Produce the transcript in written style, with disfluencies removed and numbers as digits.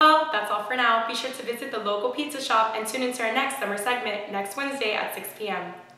Well, that's all for now. Be sure to visit the local pizza shop and tune into our next summer segment next Wednesday at 6 p.m.